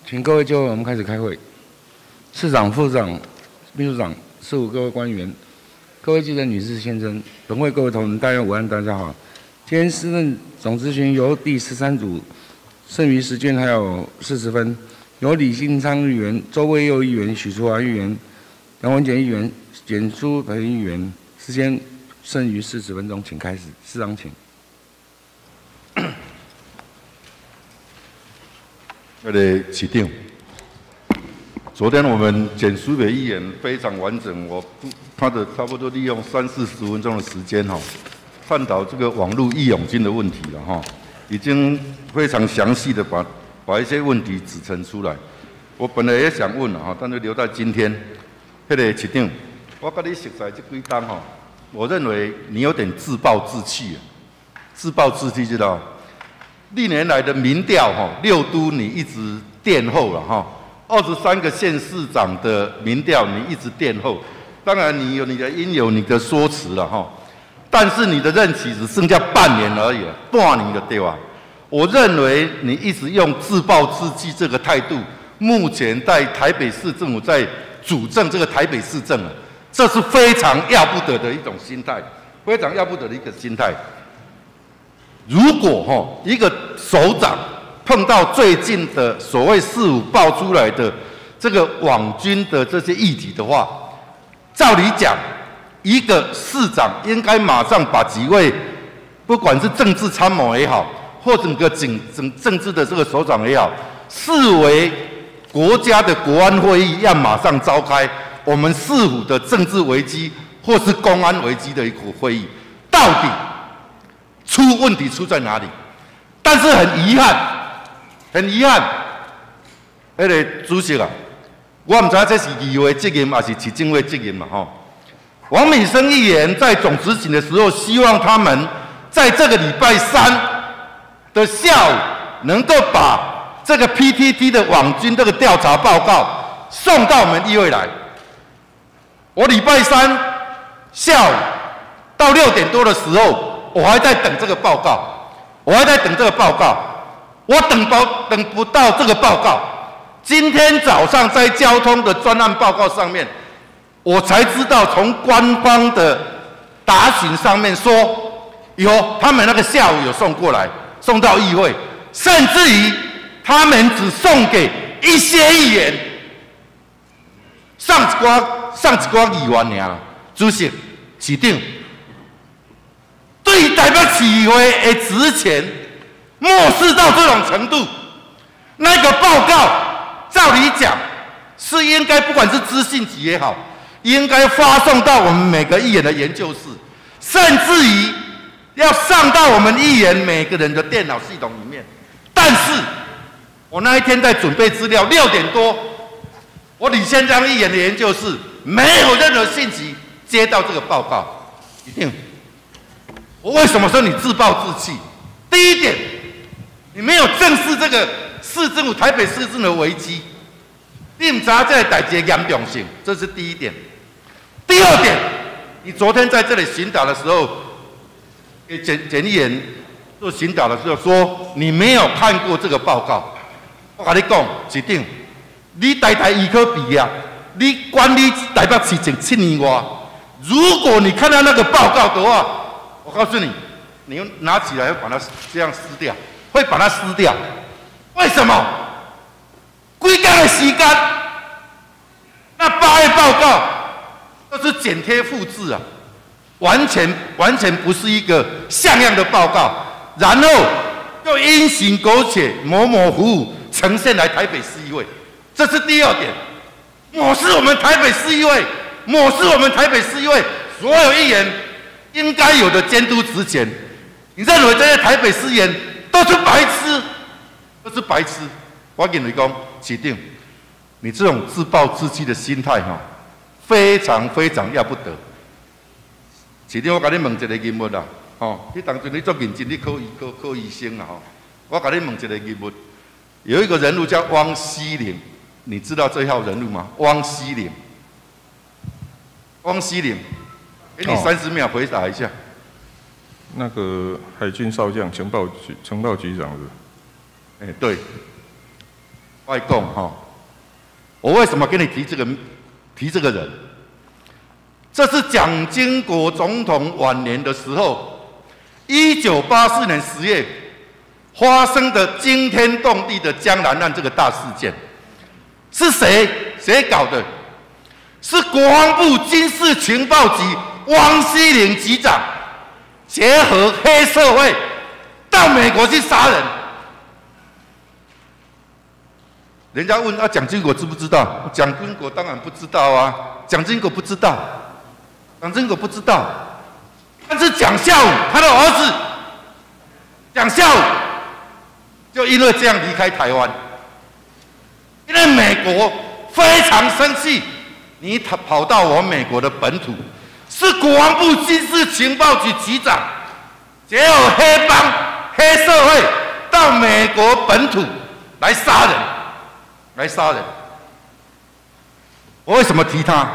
请各位就位，我们开始开会。市长、副市长、秘书长、事务各位官员、各位记者女士先生，本会各位同仁，大家午安，大家好。今天施政总咨询由第13组剩余时间还有40分，由李信昌议员、周卫佑议员、许淑华议员、杨文简议员、简书培议员，时间剩余40分钟，请开始。市长请。 市长，昨天我们简书培议员非常完整，他的差不多利用30-40分钟的时间探讨这个网络义勇军的问题了已经非常详细的把一些问题指陈出来。我本来也想问但是留在今天。市长，我跟你熟悉这几天我认为你有点自暴自弃自暴自弃知道？历年来的民调6都你一直垫后了23个县市长的民调你一直垫后，当然你有你的应有你的说辞了但是你的任期只剩下半年而已半年的对吧？我认为你一直用自暴自弃这个态度，目前在台北市政府在主政这个台北市政这是非常要不得的一种心态，非常要不得的一个心态。如果一个首长碰到最近的所谓4·5爆出来的这个网军的这些议题的话，照理讲，一个市长应该马上把几位不管是政治参谋也好，或整个政治的这个首长也好，视为国家的国安会议，要马上召开我们4·5的政治危机或是公安危机的一个会议，到底出问题出在哪里？但是很遗憾，主席我不知道这是议会责任还是市政会责任王美生议员在总执行的时候，希望他们在这个礼拜3的下午能够把这个 PTT 的网军这个调查报告送到我们议会来。我礼拜3下午到6点多的时候。我还在等这个报告，我等不到这个报告。今天早上在交通的专案报告上面，我才知道从官方的答询上面说，他们那个下午有送过来，送到议会，甚至于他们只送给一些议员，上一挂议员而已。主席、市长。对台北市议会的职权漠视到这种程度，那个报告照理讲是应该不管是资讯局也好，应该发送到我们每个议员的研究室，甚至于要上到我们议员每个人的电脑系统里面。但是我那一天在准备资料，6点多，我李先章议员的研究室没有任何信息接到这个报告，一定。我为什么说你自暴自弃？第一点，你没有正视这个市政府台北市政的危机，你不知道这个代志的严重性，这是第一点。第二点，你昨天在这里巡导的时候，给简议员做巡导的时候说你没有看过这个报告。我跟你讲，市长，你台医科毕业，你管理台北市政7年外，如果你看到那个报告的话，我告诉你，你拿起来会把它这样撕掉，会把它撕掉。为什么？几天的时间，那8页报告都是剪贴复制完全不是一个像样的报告，然后又因循苟且、模模糊糊呈现来台北市议会，这是第二点，抹视我们台北市议会，抹视我们台北市议会所有议员应该有的监督职权。你认为这些台北市议员都是白痴？都是白痴！我跟你讲，市长，你这种自暴自弃的心态非常非常要不得。市长，我跟你问一个疑问你当初你做认真，你考医生我跟你问一个疑问，有一个人物叫汪希龄，你知道这号人物吗？汪希龄，给你30秒回答一下。 那个海军少将，情报局长是？ 对。 我讲哈，我为什么跟你提这个人？这是蒋经国总统晚年的时候，1984年10月发生的惊天动地的江南案这个大事件，是谁搞的？是国防部军事情报局汪希龄局长结合黑社会到美国去杀人。人家问啊，蒋经国知不知道？蒋经国当然不知道啊，蒋经国不知道。但是蒋孝武他的儿子蒋孝武就因为这样离开台湾，因为美国非常生气，你跑到我美国的本土，是国防部军事情报局局长结合黑帮黑社会到美国本土来杀人，我为什么提他？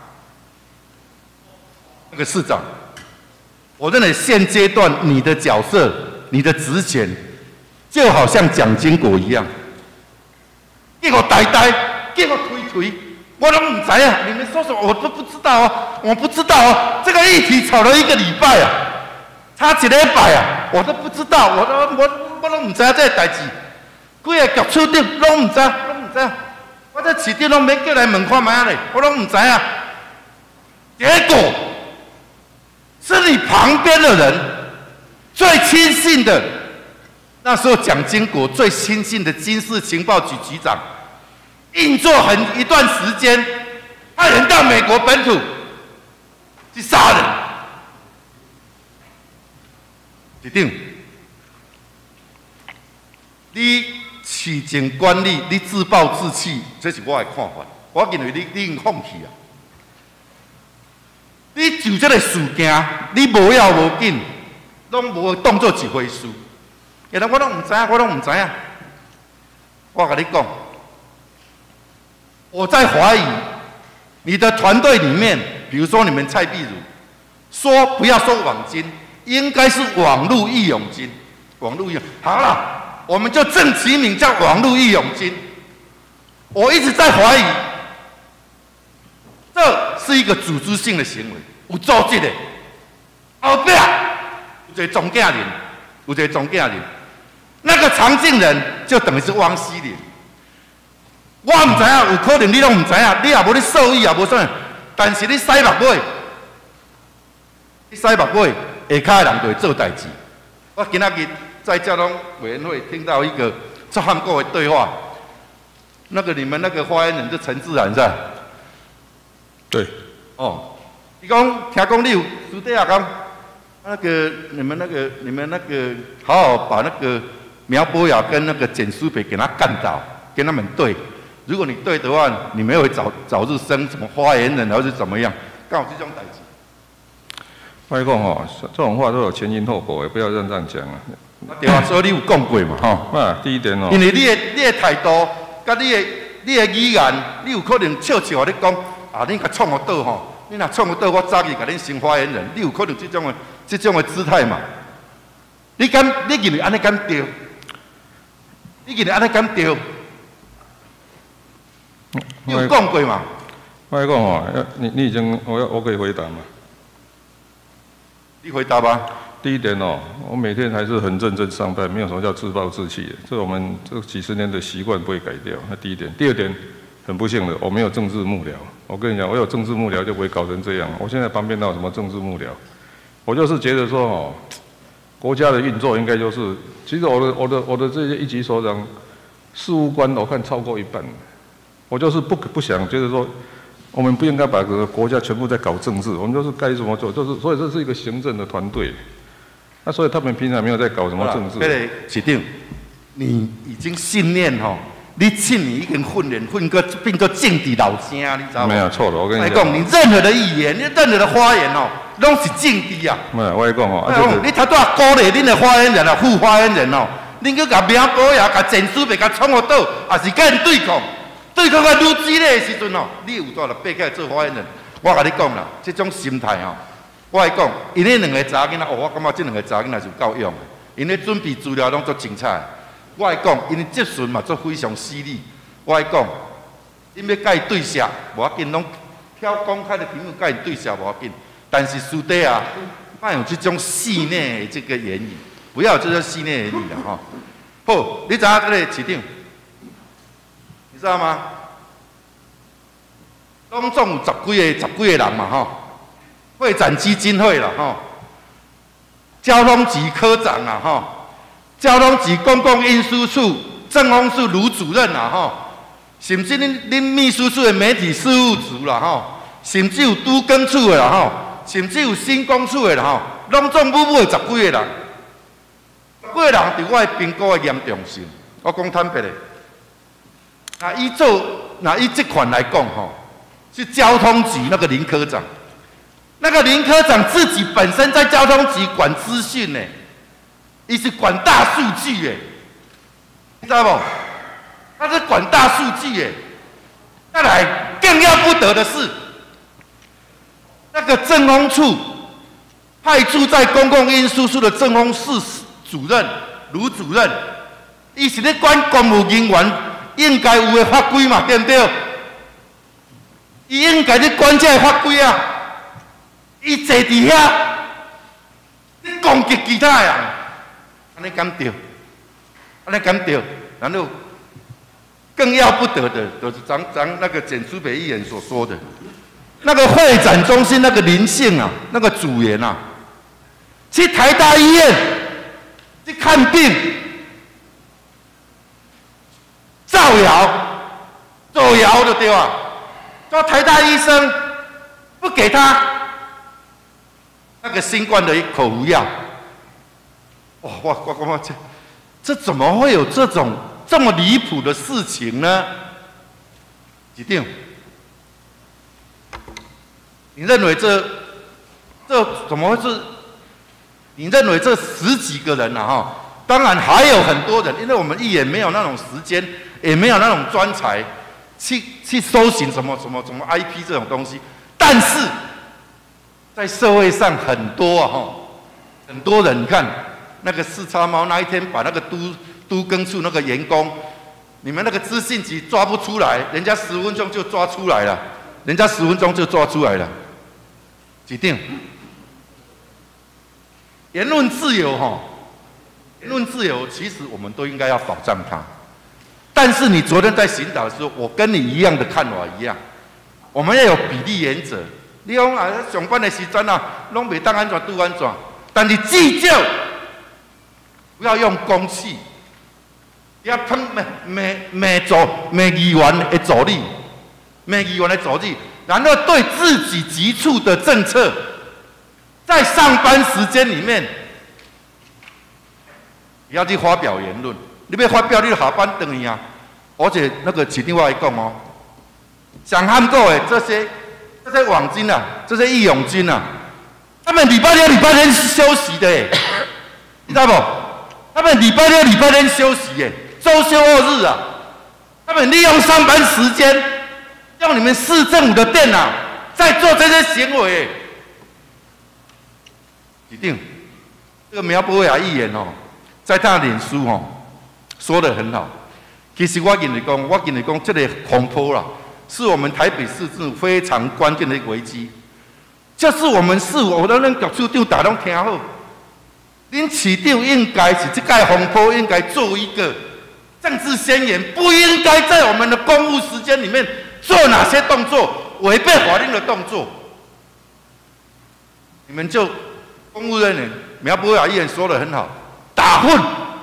那个市长，我认为现阶段你的角色、你的职权，就好像蒋经国一样，给我呆，给我推，我都不知啊！你们说什么我都不知道啊！我不知道啊！这个议题吵了1个礼拜啊，差1礼拜啊，我都不知道，我都不知这个代志，几个局处长拢不知，我这市长拢免叫来问看卖咧，我拢不知啊。结果是你旁边的人最亲信的，那时候蒋经国最亲信的军事情报局局长，硬做一段时间，派人到美国本土去杀人。一定，你市政管理，你自暴自弃，这是我的看法。我认为你已经放弃啊！你就这个事件，你无要无紧，拢无当作一回事。原来我拢唔知啊，我跟你讲，我在怀疑你的团队里面，比如说你们蔡壁如，说不要说网军，应该是网络义勇军。好了，我们就正其名叫网络义勇军。我一直在怀疑，这是一个组织性的行为，有组织的，后壁有一个总经理，那个常进人就等于是汪希龄。我唔知影，有可能你拢唔知影，你也无咧受益也无啥，但是你塞目尾，下骹的人就会做代志。我今仔日在交通委员会听到一个这韩国的对话，那个你们那个发言人是陈志涵是吧？ 对。 哦，伊讲听讲你有私底下讲，你们那个好好把那个苗博雅跟那个简书培给他干倒，跟他们对。如果你对的话，你们会早日升什么发言人，还是怎么样？刚好这种代志。 我讲吼，这种话都有前因后果的，不要这样讲啊。 对啊，所以你有讲过嘛，吼。 啊，第一点哦。 因为你的态度，甲你的语言，你有可能笑笑的讲啊，你甲创我倒吼，你若创我倒，我早去甲恁升发言人，你有可能这种的姿态嘛？你认为安尼敢对？你有讲过嘛？ 我讲哦，你已经我可以回答吗？ 你回答吧。 第一点哦，我每天还是很认真上班，没有什么叫自暴自弃的，这我们这几十年的习惯不会改掉。那第一点，第二点，很不幸的，我没有政治幕僚。我跟你讲，我有政治幕僚就不会搞成这样。我现在旁边哪有什么政治幕僚？我就是觉得说哦，国家的运作应该就是，其实我的这些一级首长、事务官，我看超过一半。我就是不想觉得说，我们不应该把整个国家全部在搞政治，我们就是该怎么做，就是所以这是一个行政的团队。那所以他们平常没有在搞什么政治。 市长，你已经信念吼，你7年已经混个变个政治老生，你知道吗？ 没有错的，我跟你讲，你任何的语言，你任何的发言哦，拢是政治啊。 没有，我讲哦， 你头拄鼓励恁的发言人啊、副发言人哦，恁去甲苗博雅、甲简书培、甲创我倒，也是甲因对抗。对抗到愈激烈的时阵哦，你有带来爬起来做发言人。我甲你讲啦，这种心态哦，我来讲，因迄2个查囡仔，我感觉这2个查囡仔就够用的，因咧准备资料拢足精彩。我来讲，因为接顺嘛，足非常犀利。 我爱讲，因要甲伊对射，无要紧，拢挑公开的屏幕甲伊对射无要紧。但是私底啊，莫有这种戏内的这个言语，不要有这种戏内言语啦吼。好，你知影这个市长，你知道吗？拢总有十几个人嘛吼，会展基金会啦吼，交通局科长啦吼，交通局公共运输处政风处卢主任啦吼，甚至恁秘书处的媒体事务组啦吼，甚至有都更处的啦吼，甚至有新工处的啦吼，拢总母有10几个人。10几个人对我的评估的严重性，我讲坦白的，那依这款来讲吼，是交通局那个林科长，那个林科长自己本身在交通局管资讯呢，伊是管大数据的，你知道不？他是管大数据的。再来，更要不得的是，那个政风处派驻在公共运输处的政风室主任卢主任，伊是咧管公务人员应该有的法规嘛，对不对？伊应该咧管这法规啊，伊坐伫遐，你攻击其他人，安尼敢对？安尼敢对？然后更要不得的，就是咱那个简书北议员所说的，那个会展中心那个林姓啊，那个组员啊，去台大医院去看病，造谣的对吧？说台大医生不给他那个新冠的口服药，哇！我这怎么会有这么离谱的事情呢？一定，你认为这怎么会是？你认为这10几个人啊？哈，当然还有很多人，因为我们议员没有那种时间，也没有那种专才去搜寻什么 IP 这种东西。但是在社会上很多啊，哈，很多人，你看那个四叉猫那一天把那个都更处那个员工，你们那个资讯局抓不出来，人家10分钟就抓出来了，几定？言论自由哈，言论自由其实我们都应该要保障它。但是你昨天在行导的时候，我跟你一样的看法一样，我们要有比例原则。你讲啊，上班的时阵啊，拢袂当安怎拄安怎，但是至少不要用公器，要喷骂议员的助理，然后对自己急促的政策。在上班时间里面，也要去发表言论。你要发表，你就下班回去啊。而且那个市长我来讲哦，上韩国的这些网军啊，这些义勇军啊，他们礼拜六、礼拜天是休息的耶，你知道不？他们礼拜六、礼拜天休息耶，周休2日啊。他们利用上班时间，用你们市政府的电脑在做这些行为耶。一定，这个苗博雅议员哦，在他的脸书哦说得很好。其实我跟你讲，这个风波啦，是我们台北市政府非常关键的一个危机。就是我们市，我让恁局处长大家听好，恁市长应该是这个风波应该做一个政治宣言，不应该在我们的公务时间里面做哪些动作，违背法令的动作，你们就。公务人员苗博雅议员说得很好，打混、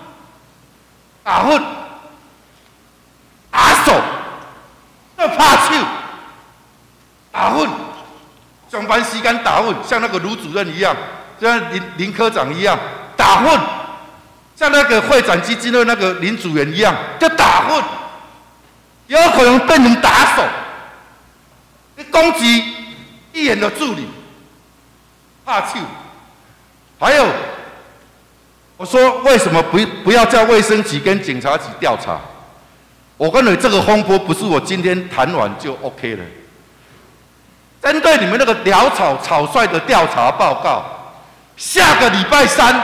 打手、要拍手、打混，上班时间打混，像那个卢主任一样，像林科长一样打混，像那个会展基金会那个林主任一样，就打混，有可能变成打手，你攻击议员的助理，拍手。还有，我说为什么不要叫卫生局跟警察局调查？我认为这个风波不是我今天谈完就 OK 了。针对你们那个潦草草率的调查报告，下个礼拜3，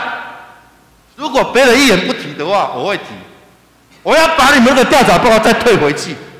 如果别的议员不提的话，我会提。我要把你们的调查报告再退回去，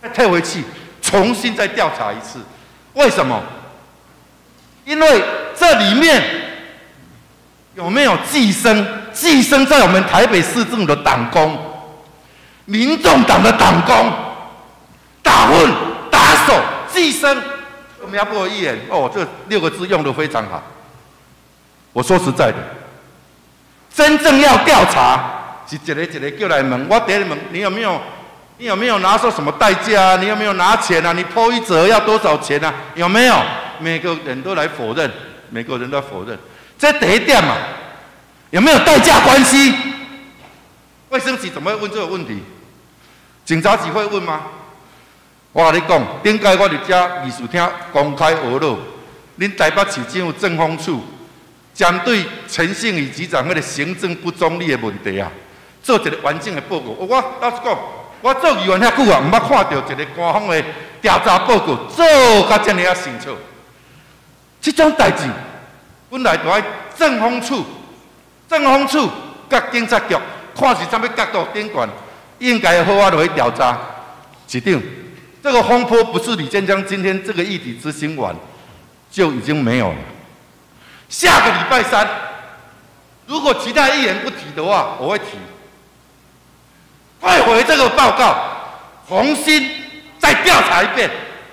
再退回去，重新再调查一次。为什么？因为这里面有没有寄生在我们台北市政府的党工，民众党的党工，打混、打手、寄生。苗博议员，哦，这6个字用得非常好。我说实在的，真正要调查，是一个叫来问。我第一问，你有没有拿出什么代价啊？你有没有拿钱啊？你PO一则要多少钱啊？有没有？每个人都来否认，每个人都否认。这第一点嘛，有没有代价关系？卫生局怎么会问这个问题？警察局会问吗？我跟你讲，顶届我伫遮议事厅公开讹漏，恁台北市政府政风处针对陈姓宇局长迄个行政不中立的问题啊，做一个完整的报告。我老实讲，我做议员遐久啊，毋捌看到一个官方的调查报告做甲遮尔啊清楚。这种代志本来就爱政风处甲警察局看是啥物角度顶悬，应该好好落去调查。局长。这个风波不是李建章今天这个议题执行完就已经没有了。下个礼拜3，如果其他议员不提的话，我会提。退回这个报告，重新再调查一遍，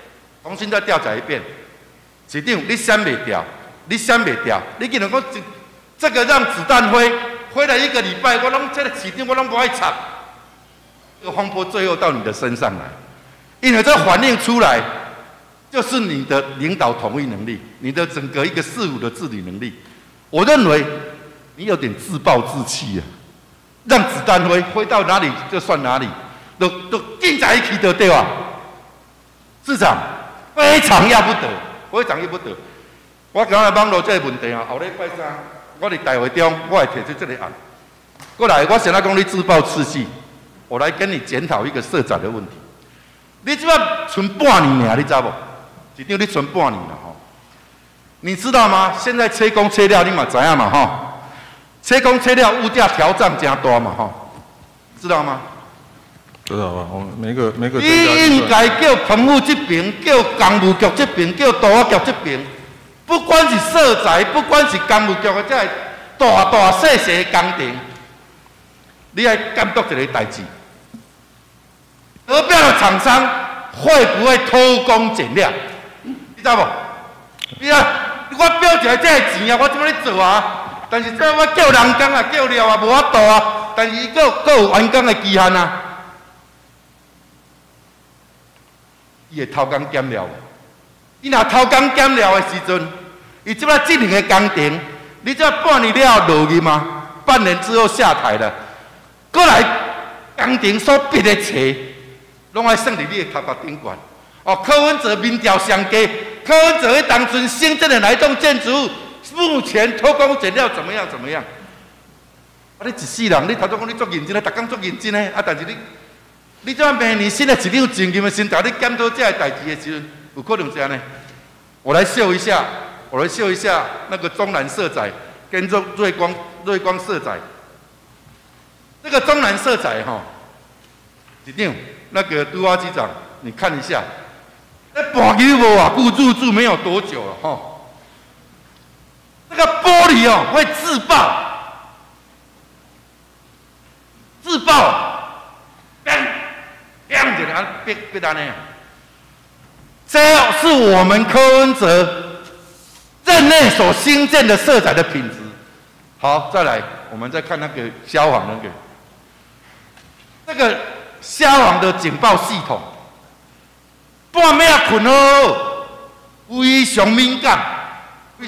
局长，你想袂掉，你竟然讲这个让子弹飞了1个礼拜，我拢这个局长我拢不爱插，这个风波最后到你的身上来。因为这反映出来，就是你的领导统一能力，你的整个一个事务的治理能力。我认为你有点自暴自弃啊，让子弹飞到哪里就算哪里，都定在一起就对吧？市长非常要不得。我刚才网络这个问题啊，后礼拜3我伫大会中我会提出这个案。过来，我先来讲你自暴自弃，我来跟你检讨一个社长的问题。你即摆存半年尔，你知无？局长，你存半年了吼。你知道吗？现在车工车料你嘛知影嘛吼？车工车料物价调涨真大嘛吼？知道吗？ 知道啊，我们每个。 你应该叫澎湖这边，叫工务局这边，叫都局这边，不管是社宅，不管是工务局的这大细的工程，你要监督一个代志。得标的厂商会不会偷工减料？你知道不？我标一个这个钱啊，我怎么咧做啊？但是这我叫人工啊，叫料啊，无法度啊。但是伊佫有完工的期限啊。伊会偷工减料。伊若偷工减料的时阵，伊即摆进行的工程，你这半年了落去吗？半年之后下台了，过来工程所逼的册。拢爱算伫你的头壳顶悬。哦，柯文哲民调上低，柯文哲当初新增的哪一栋建筑物，目前偷工减料怎么样？啊，你一世人，你头先讲你做认真的，逐工做认真的，啊，但是你这明年新的市长前任的心态，你检讨这个代志的时阵，有可能这样呢？我来秀一下那个中南社宅跟瑞光社宅，这个中南社宅哈，局长。那个都华局长，你看一下，那半年无啊，入住没有多久了哈。那个玻璃哦会自爆，砰一下别单呢。这是我们柯文哲任内所新建的社宅的品质。好，再来，我们再看那个消防这个。消防的警报系统，半夜困哦，非常敏感，定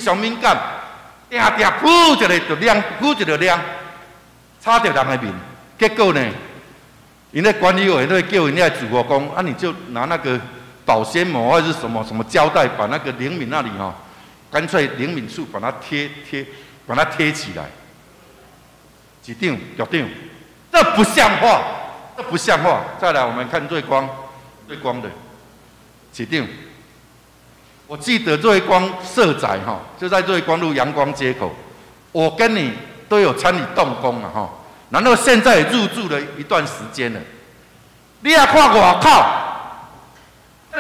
噗一个亮，插到人的面。结果呢，因那管理委员会叫人家主播讲，啊，你就拿那个保鲜膜或者是什么胶带，把那个灵敏那里哈，干脆灵敏处把它贴起来。局长，这不像话。再来，我们看瑞光的局长，我记得瑞光社宅哈，就在瑞光路阳光街口，我跟你都有参与动工了哈，然后现在也入住了一段时间了。你也看外口，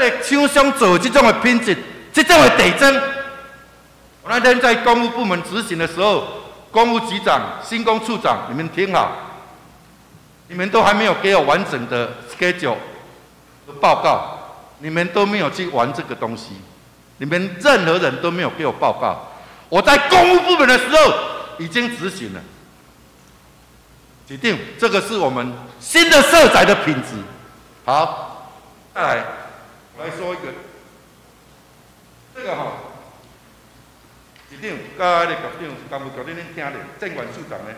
个厂商做这种的品质，这种的地震。我那天在公务部门执行的时候，公务局长、新工处长，你们听好，你们都还没有给我完整的 schedule 的报告，你们都没有去玩这个东西，你们任何人都没有给我报告。我在公务部门的时候已经执行了，指定这个是我们新的社宅的品质。好，再来，我来说一个，这个哈，指定甲你局长、干部局长恁听咧，政管处长呢，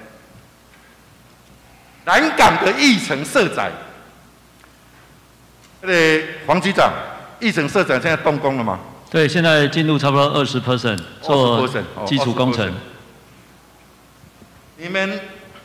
南港的义城社宅，黄局长，义城社宅现在动工了吗？ 对，现在进度差不多20%，做基础工程。 你们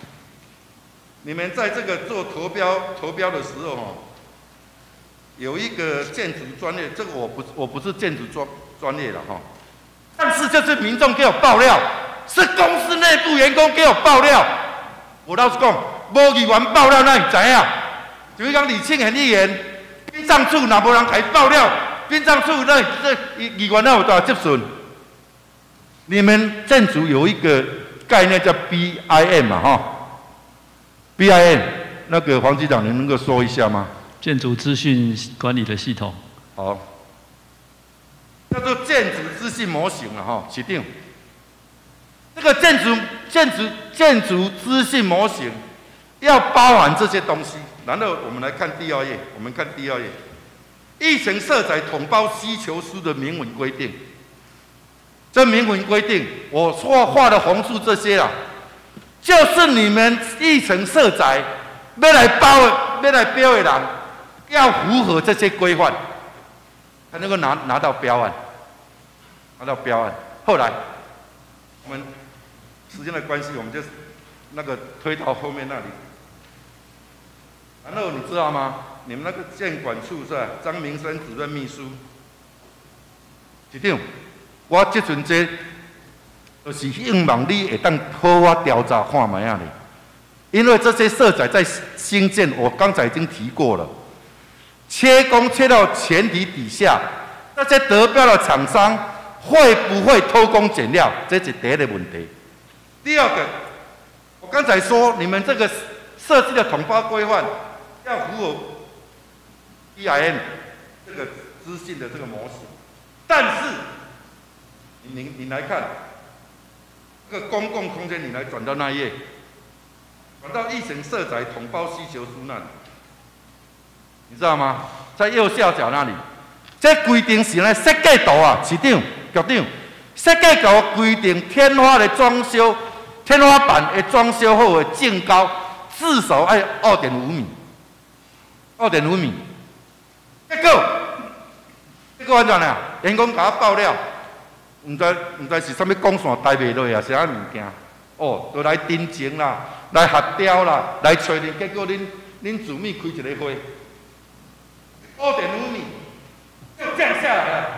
在这个做投标的时候哈，有一个建筑专业，这个我不是建筑专业的哈，但是就是民众给我爆料，是公司内部员工给我爆料。我老实讲，无议员爆料，那你知影？就是讲李庆贤议员，殡葬处哪无人开爆料？殡葬处那议员那有多少接损？你们建筑有一个概念叫 BIM 嘛，哈 ，BIM 那个黄局长，你能够说一下吗？ 建筑资讯管理的系统。 好，叫做建筑资讯模型了哈，指定。这个建筑资讯模型要包含这些东西。然后我们来看第2页，义城社宅统包需求书的明文规定。这明文规定，我画的红树这些啊，就是你们义城社宅要来标的人，要符合这些规范，才能够拿到标案。后来，我们时间的关系，我们就那个推到后面那里。然后你知道吗？你们那个建管处是吧？张明生主任秘书，局长，我这阵这就是希望你会当好我调查看卖啊哩。因为这些社宅在兴建，我刚才已经提过了，切工切到前提底下，那些得标的厂商会不会偷工减料？这是第一个问题。第二个，我刚才说你们这个设计的统包规范要符合 BIM 这个资讯的这个模式，但是你来看这个公共空间，你来转到那一页，转到义城社宅统包需求书那里，你知道吗？在右下角那里，这规定是呢设计图啊，市长、局长，设计图规定天花的装修，天花板的装修后的净高至少要2.5米，2.5米。结果安怎呢？员工甲我爆料，唔知是啥物光线带袂落啊，是啥物件？哦，都来定情啦，来核雕啦，来找你。结果恁主秘开一个会，2.5米就降下来了，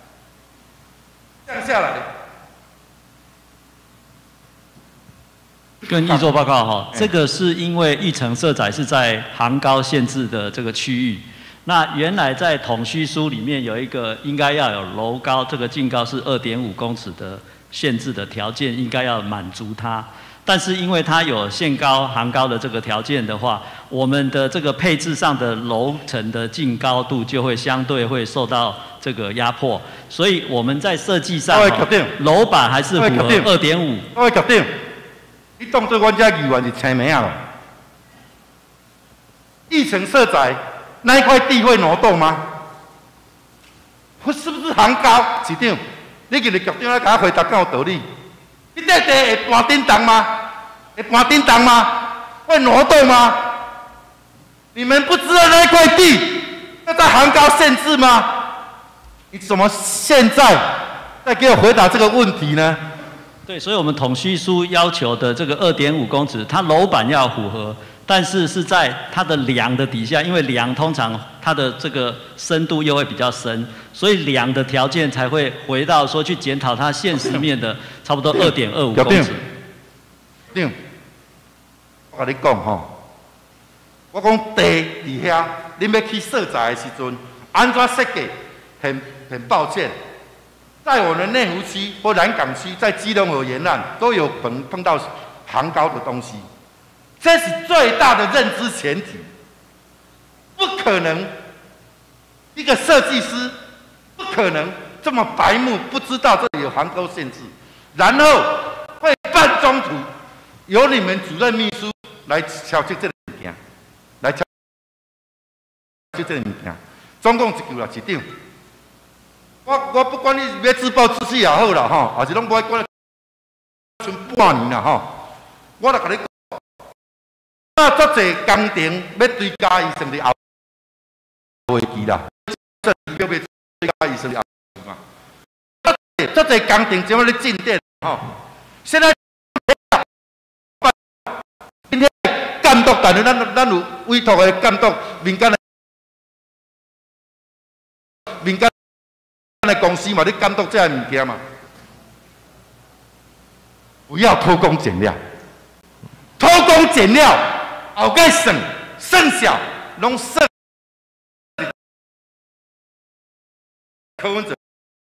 跟议作报告哈，这个是因为义城社宅是在行高限制的这个区域。那原来在统须书里面有一个应该要有楼高，这个净高是2.5公尺的限制的条件，应该要满足它。但是因为它有限高、行高的这个条件的话，我们的这个配置上的楼层的净高度就会相对会受到这个压迫，所以我们在设计上，楼板还是符合2.5。 各位局长，你当作阮遮议员是青梅啊咯？义城社宅。那一块地会挪动吗？是不是行高？市长，你今日局长来给我回答，敢有道理？你这地会搬叮当吗？会挪动吗？你们不知道那一块地要在行高限制吗？你怎么现在再给我回答这个问题呢？ 对，所以我们统须书要求的这个2.5公尺，它楼板要符合。但是是在它的梁的底下，因为梁通常它的这个深度又会比较深，所以梁的条件才会回到说去检讨它现实面的差不多2.25公尺。 我跟你讲吼，我讲地伫遐，恁要去社宅的时阵， 安怎设计？很抱歉，在我们内湖区或南港区，在基隆河沿岸都有碰到航高的东西，这是最大的认知前提。不可能，一个设计师不可能这么白目，不知道这里有航高限制，然后会半中途由你们主任秘书来敲击这个物件，来敲击这个物件，总共一句啦，一张。我不管你要自暴自弃也好啦，吼，还是拢无爱管，剩半年啦，吼，我来甲你讲，足侪工程要追加医生的后会期啦，这要追加医生的后期嘛，足侪工程怎么咧进展，吼，现在今天监督，但是咱有委托的监督民间的。公司嘛，你监督这些物件嘛，不要偷工减料。偷工减料，后盖省小，拢省。柯文哲，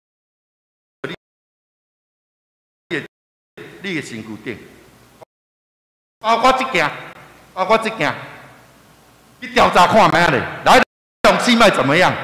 你的身躯顶，包括这件，你调查看卖咧，来东西卖怎么样？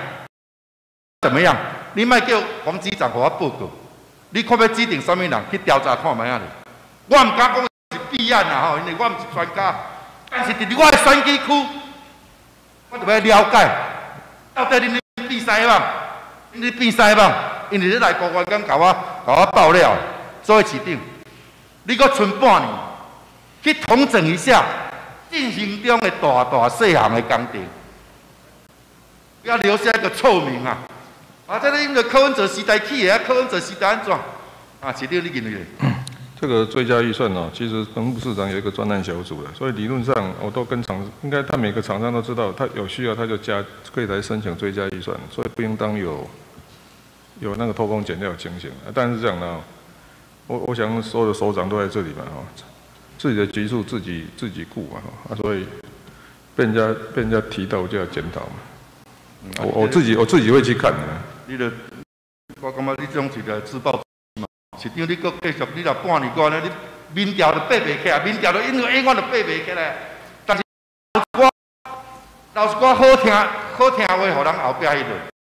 你莫叫黄局长给我报告，你看要指定什么人去调查看卖啊？我唔敢讲是弊案啦吼，因为我唔是专家，但是伫我的选举区，我就要了解，到底恁比赛嘛？恁比赛嘛？因为你来高官刚甲我爆料，所以市长，你搁剩半年，去统整一下进行中的大细项的工程，不要留下一个臭名啊！这个因为柯文哲时代起的，柯文哲时代安怎？市长你认为？ 这个追加预算哦，其实彭部市长有一个专案小组的，所以理论上我都跟应该他每个厂商都知道，他有需要他就可以来申请追加预算，所以不应当有那个偷工减料的情形。但是这样呢，我想所有的首长都在这里嘛自己的局处自己顾嘛所以被人家提到就要检讨嘛。我自己会去看的。 我感觉你这种是个自暴自弃嘛。市长，你搁继续，你若半年过呢，你民调就爬袂起来，民调就因为永远就爬袂起来。但是老实讲，好听话，互人后壁迄落。